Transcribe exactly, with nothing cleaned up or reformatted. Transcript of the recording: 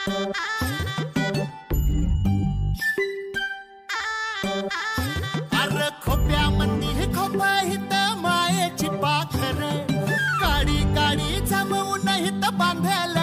अरे खोप्या मंदी खोप हित मायेची पाखर काडी काडी जमवून हित बांधेल